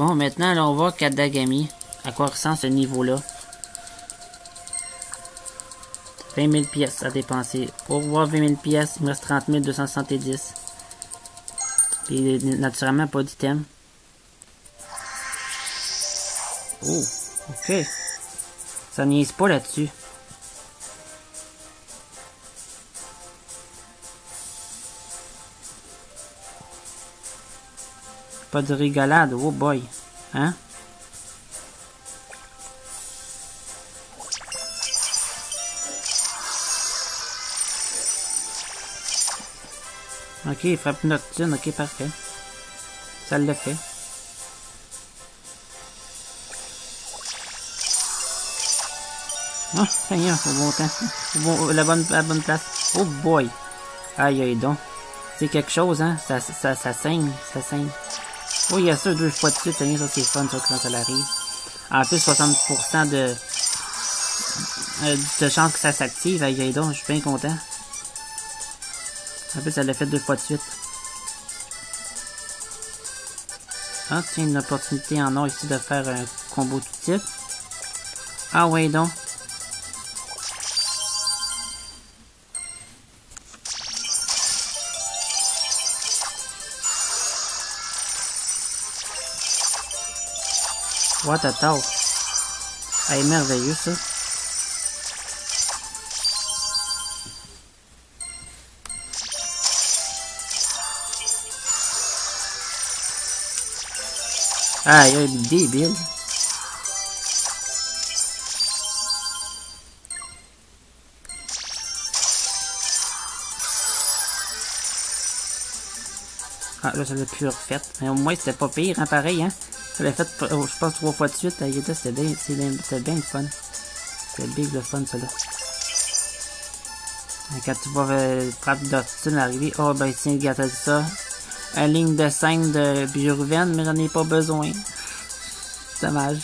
Bon, maintenant, là, on va voir Kadagami. À quoi ressemble ce niveau-là. 20 000 pièces à dépenser. Pour voir 20 000 pièces, il me reste 30 270. Et naturellement, pas d'item. Oh, ok. Ça niaise pas là-dessus. Pas de rigolade, oh boy. Hein? Ok, frappe nocturne, ok, parfait. Ça le fait. Ah, rien, au bon temps. La bonne place. Oh boy. Aïe, aïe donc. C'est quelque chose, hein. Ça saigne, ça saigne. Oh, il y a ça 2 fois de suite, ça c'est fun, ça, quand ça arrive. En plus, 60% de chance que ça s'active. Aïe, aïe donc, je suis bien content. En plus, elle l'a fait 2 fois de suite. Ah, tiens, une opportunité en or ici de faire un combo tout type. Ah, ouais, donc. What a talk. Ah, est merveilleux, ça. Ah, il est débile. Ah, là, ça l'a plus refait. Mais au moins, c'était pas pire, hein, pareil, hein. Ça l'a fait, je pense, 3 fois de suite. C'était bien le fun. C'était big le fun, ça, là. Quand tu vois frappe d'Ortune arriver, oh, ben, tiens, regarde, t'as dit ça. Une ligne de 5 de Biruven, mais j'en ai pas besoin. Dommage.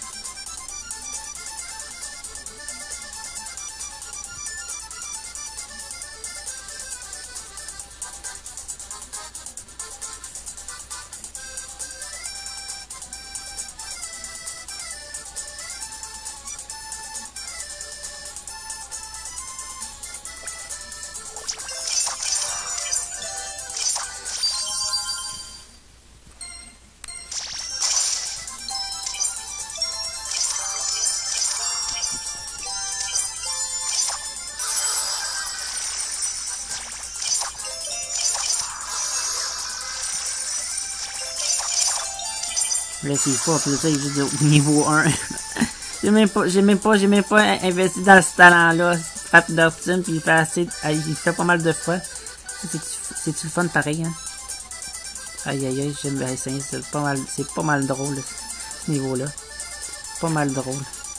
Là, c'est fort, puis ça, il est juste au niveau 1. j'ai même pas investi dans ce talent-là. Frappe d'Ortune, puis il fait assez, il fait pas mal de fois. C'est-tu le fun pareil, hein? Aïe, aïe, aïe, j'aime bien essayer, c'est pas mal drôle, ce niveau-là. Pas mal drôle.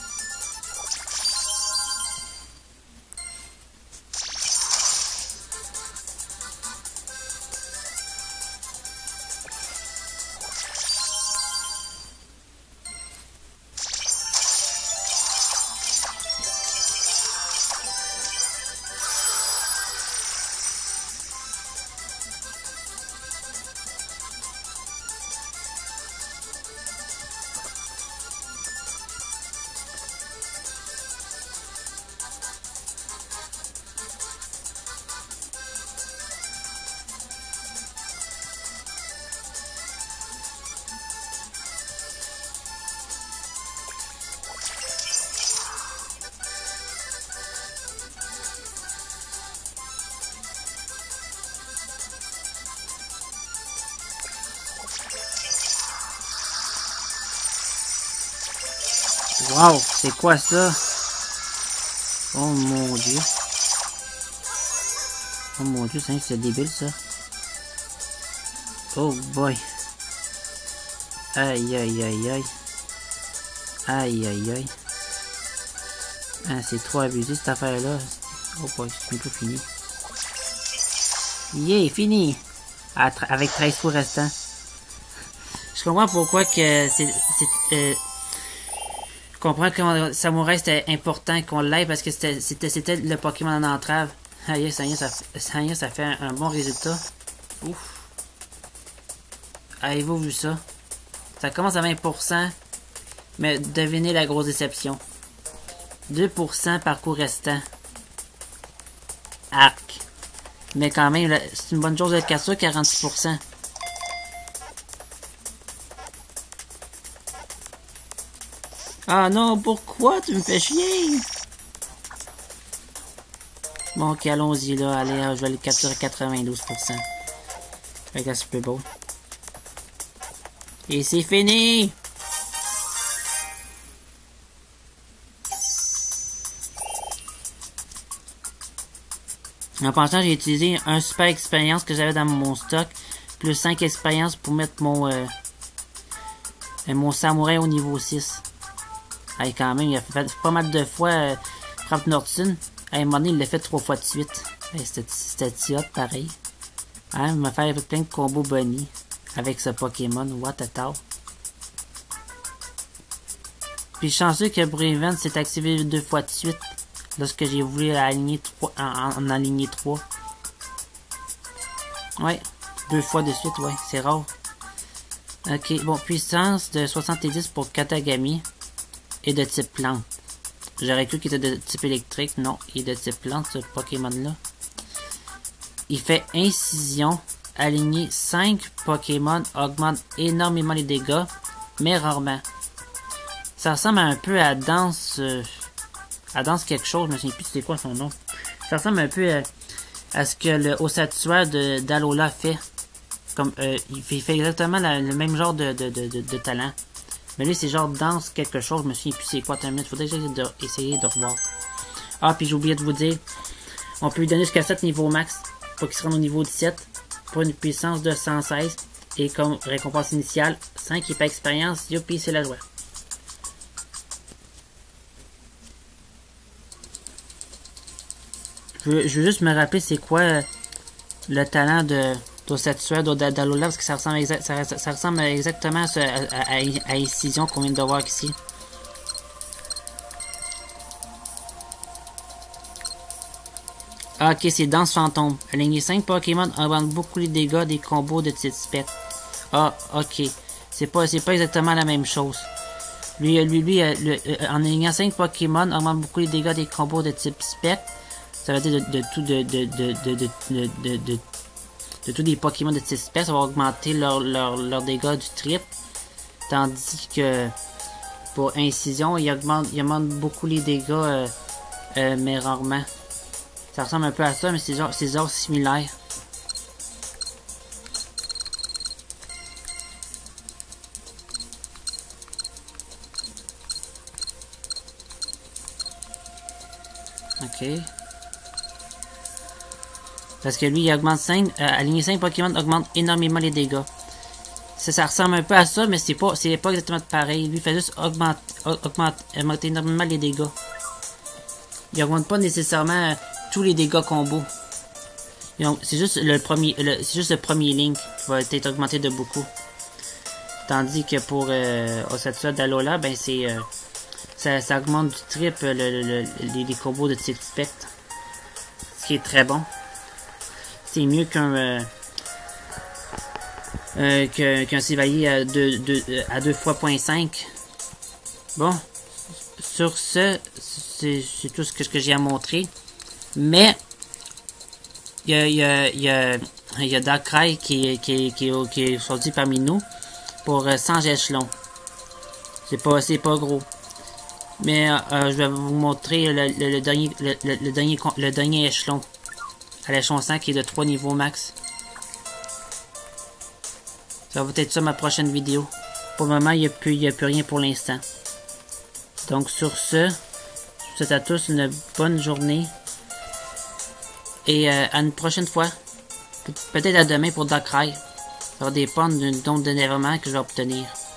Wow, c'est quoi ça? Oh mon dieu. Oh mon dieu, c'est débile ça. Oh boy. Aïe aïe aïe aïe. Aïe aïe aïe. Ah, c'est trop abusé cette affaire-là. Oh boy, c'est bientôt fini. Yeah, fini! Avec 13 coups restants. Je comprends pourquoi que je comprends que Samouraï c'était important qu'on l'aille parce que c'était le Pokémon en entrave. Aïe, ça fait un bon résultat. Ouf. Avez-vous vu ça? Ça commence à 20%. Mais devinez la grosse déception. 2% parcours restant. Arc. Mais quand même, c'est une bonne chose de cassure, 46%. Ah non, pourquoi tu me fais chier? Bon, ok, allons-y, là. Allez, je vais le capturer à 92%. Regarde, c'est plus beau. Et c'est fini! En pensant, j'ai utilisé un super expérience que j'avais dans mon stock, plus 5 expériences pour mettre mon samouraï au niveau 6. Hey, quand même, il a fait pas mal de fois Frank Norton. À un moment donné, il l'a fait 3 fois de suite. Hey, c'était hot, pareil. Hein, il m'a fait plein de combos Bonnie avec ce Pokémon. What a tard. Puis chanceux que Braven s'est activé 2 fois de suite. Lorsque j'ai voulu aligner 3, en aligner 3. Ouais, 2 fois de suite, ouais, c'est rare. Ok, bon, puissance de 70 pour Katagami. Et de type plante. J'aurais cru qu'il était de type électrique. Non, il est de type plante, ce Pokémon-là. Il fait incision. Aligner 5 Pokémon augmente énormément les dégâts, mais rarement. Ça ressemble un peu à Danse... à Danse quelque chose, je me souviens plus c'est quoi son nom. Ça ressemble un peu à ce que le Ossatua d'Alola fait. Comme, il fait exactement le même genre de talent. Mais lui, c'est genre Danse quelque chose, je me souviens plus c'est quoi. Il faudrait essayer de revoir. Ah, puis j'ai oublié de vous dire, on peut lui donner jusqu'à 7 niveaux max, pour qu'il se rende au niveau 17, pour une puissance de 116. Et comme récompense initiale, 5 hyper expérience, youpi, c'est la joie. Je veux juste me rappeler c'est quoi le talent d'Ossatua d'Alola, parce que ça ressemble exactement à Incision qu'on vient de voir ici. Ah, ok, c'est Danse Fantôme. Aligner 5 Pokémon augmente beaucoup les dégâts des combos de type spectre. Ah, ok. C'est pas exactement la même chose. Lui en alignant 5 Pokémon augmente beaucoup les dégâts des combos de type spectre. Ça veut dire de tous les Pokémon de type spectre, ça va augmenter leur dégâts du triple. Tandis que pour Incision, il augmente beaucoup les dégâts, mais rarement. Ça ressemble un peu à ça, mais c'est genre similaire. Ok. Parce que lui, il augmente 5, aligner 5 Pokémon augmente énormément les dégâts. Ça ressemble un peu à ça, mais c'est pas exactement pareil. Lui, il fait juste augmenter énormément les dégâts. Il augmente pas nécessairement tous les dégâts combo. C'est juste le premier Link qui va être augmenté de beaucoup. Tandis que pour Ossatua d'Alola, ben c'est ça augmente du triple les combos de type spectre. Ce qui est très bon. C'est mieux qu'un Sévalier à 2 fois 0.5. Bon, sur ce, c'est tout ce que j'ai à montrer. Mais il y a Darkrai qui est sorti parmi nous pour 100 échelons. C'est pas gros. Mais je vais vous montrer le dernier échelon. À l'échelon 100 qui est de 3 niveaux max. Ça va être ça ma prochaine vidéo. Pour le moment, il n'y a plus rien pour l'instant. Donc sur ce, je vous souhaite à tous une bonne journée. Et à une prochaine fois. Peut-être à demain pour Darkrai. Ça va dépendre du nombre d'énervements que je vais obtenir.